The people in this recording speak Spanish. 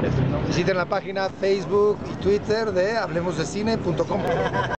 Visiten la página Facebook y Twitter de hablemosdecine.com.